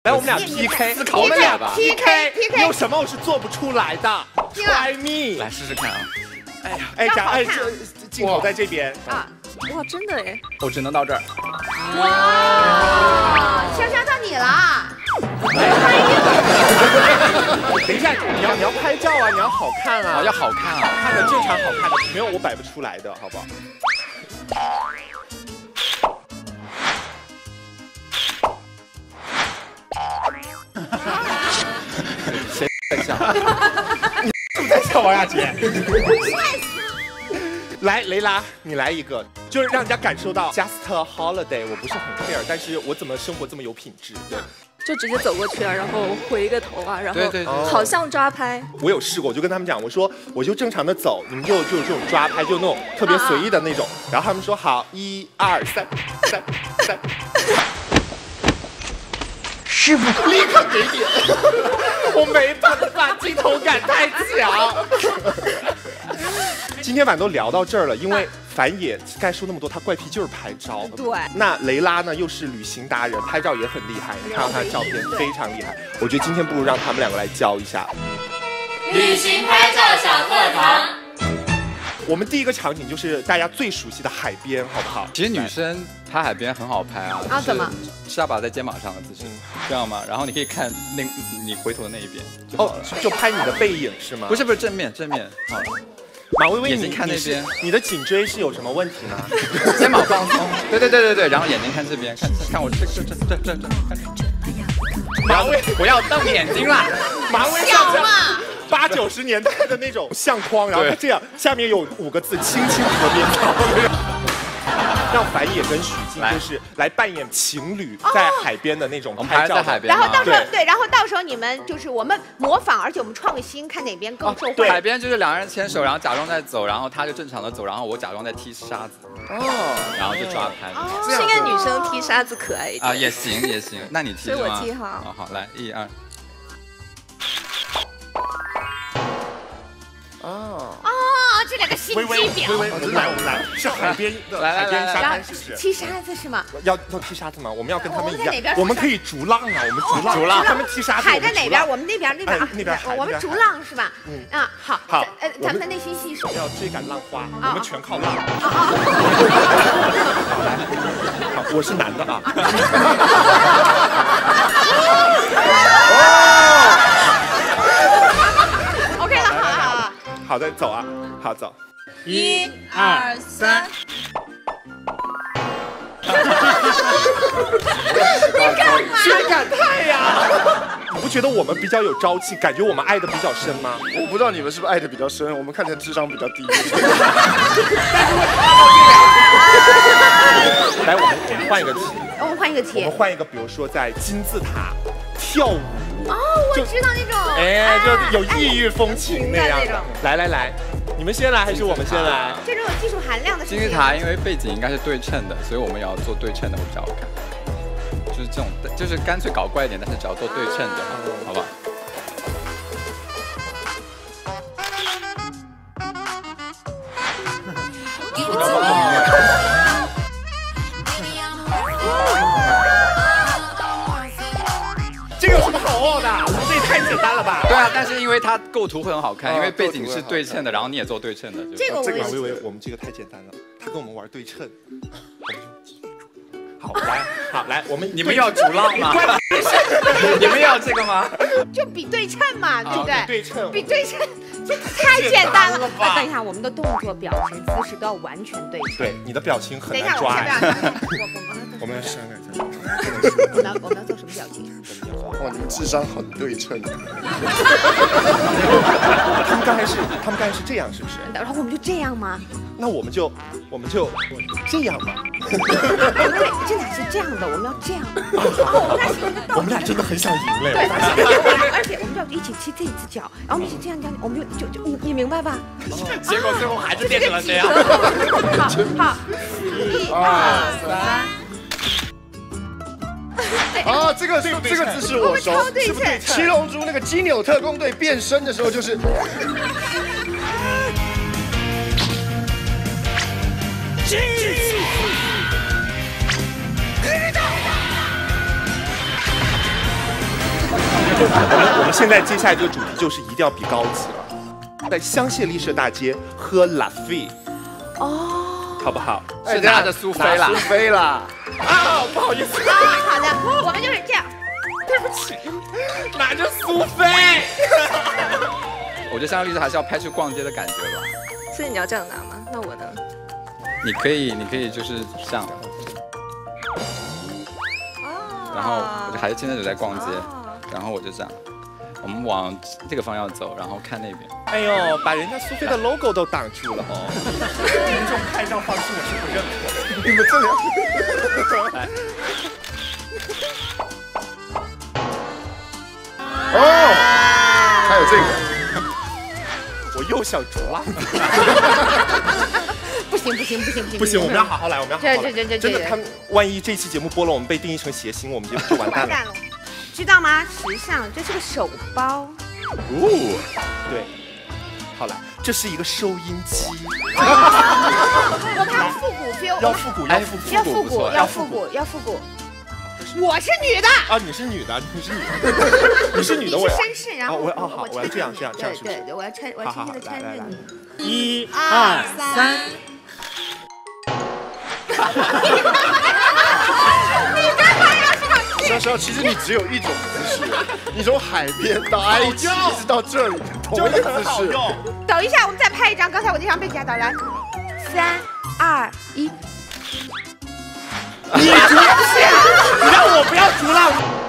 来，我们俩 PK， 考了俩吧 PK， 有什么我是做不出来的 ？Try me， 来试试看啊！ 哎呀，哎，这镜头在这边啊！哇，真的哎！ 我只能到这儿。 哇，香香到你了。 等一下，你要拍照啊，你要好看啊， 要好看啊， 看的正常好看的，没有我摆不出来的，好不好？谁在笑？你是不是在笑王亚杰？来，雷拉，你来一个，就是让人家感受到 just a holiday， 我不是很 care， 但是我怎么生活这么有品质？对， 就直接走过去了，然后回一个头啊，然后对， 好像抓拍。 我有试过，我就跟他们讲，我说我就正常的走，你们就有这种抓拍，就那种特别随意的那种。然后他们说好，1、2、3，师傅立刻给点，我没办法，镜头感太强。今天晚上都聊到这儿了，因为樊野该说那么多，他怪癖就是拍照。 对。 那雷拉呢，又是旅行达人，拍照也很厉害。你看到他的照片非常厉害，我觉得今天不如让他们两个来教一下旅行拍照小课堂。 我们第一个场景就是大家最熟悉的海边，好不好？ 其实女生拍海边很好拍啊。 啊？怎么？ 下巴在肩膀上的姿势，这样吗？然后你可以看你回头的那一边就好了。 就拍你的背影是吗？ 不是正面，好。 马薇薇， 眼睛看那边， 你的颈椎是有什么问题吗？ 肩膀放松，对，然后眼睛看这边，看我这，马薇，不要瞪眼睛啦， 马薇像8、90年代的那种相框，然后它这样下面有5个字“青青河边草”，让樊野跟许静就是来扮演情侣在海边的那种拍照， 在海边， 然后到时候对，然后到时候你们就是我们模仿，而且我们创新，看哪边更受欢迎。 海边就是2人牵手，然后假装在走，然后他就正常的走，然后我假装在踢沙子，然后就抓拍。 是应该女生踢沙子可爱一点啊，也行，那你踢是吗？ 所以我踢好。 好，来1、2。 这两个心机婊。 微，我们来，是海边的海边沙滩，是不是？ 踢沙子是吗？ 要踢沙子吗？我们要跟他们一样，我们可以逐浪啊，我们逐浪，他们踢沙子。 海在哪边？我们那边海， 我们逐浪是吧？好，咱们的内心戏是要追赶浪花，我们全靠浪。好，我是男的啊。 OK 了， 好的，走啊，好走。 1、2、3。 追赶太呀！你不觉得我们比较有朝气，感觉我们爱的比较深吗？ 我不知道你们是不是爱的比较深，我们看起来智商比较低。 来，我们换一个题。 我们换一个题。 我们换一个，比如说在金字塔跳舞。 我知道那种。 哎，就有异域风情那样。来，你们先来还是我们先来？ 这种有技术含量的。 金字塔因为背景应该是对称的，所以我们也要做对称的会比较好看。就是这种，就是干脆搞怪一点，但是只要做对称就好，好吧？ 这个有什么好傲的？这也太简单了吧？ 对啊，但是因为它构图会很好看，因为背景是对称的，然后你也做对称的。 这个微微，我们这个太简单了，他跟我们玩对称。好来， 你们要逐浪吗？你们要这个吗？ 就比对称嘛，对不对？ 比对称， 这太简单了。等一下，我们的动作、表情、姿势都要完全对称。 对，你的表情很难抓。我们要商量一下。 我们要做什么表情？ 哇，你们智商很对称。 他们刚才是这样，是不是？ 然后我们就这样吗？ 那我们就这样嘛。 真的是这样的，我们要这样。 我们俩真的很想赢嘞。 对，而且我们要一起踢这一只脚，然后我们一起这样，我们就你明白吧？ 结果最后还是变成了这样。 好，1、2、3。 这个姿势我熟， 是不是？ 七龙珠那个基纽特工队变身的时候就是。 我们现在接下来这个主题就是一定要比高级了，在香榭丽舍大街喝拉菲，好不好？ 是拿着苏菲啦， 苏菲啦。 啊，不好意思， 好的，我们就是这样。 对不起，拿着苏菲。 我觉得香榭丽舍还是要拍出逛街的感觉吧。 所以你要这样拿吗？那我呢？ 你可以就是这样。然后我就还是现在就在逛街，然后我就这样，我们往这个方向走，然后看那边。 哎呦，把人家苏菲的 logo 都挡住了哦！这种拍照方式我是不认可。 你们这两，哦，还有这个， 我又想着了。 不行， 我们要好好来，我们要好好来。 这真的，他们万一这期节目播了，我们被定义成谐星，我们就完蛋了。 知道吗？时尚，这是个手包。 哦，对，好来，这是一个收音机。 我看复古 feel， 要复古，要复古， 要复古，要复古，要复古。我是女的啊，你是女的，你是女的，你是女的， 你是绅士，然后我好，我要这样，是不是？ 对，我要轻轻的搀着 1、 你。 2、3。 潇潇，其实你只有一种姿势，你从海边到埃及，一直到这里，同一个姿势。 等一下，我们再拍一张，刚才我那张被夹到，来，3、2、1。 你让我不要除了。